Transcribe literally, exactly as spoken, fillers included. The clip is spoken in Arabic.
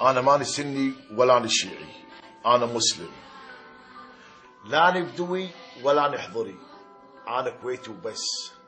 أنا ماني سني ولا أنا شيعي، أنا مسلم، لا أنا بدوي ولا أنا حضري، أنا كويتي وبس.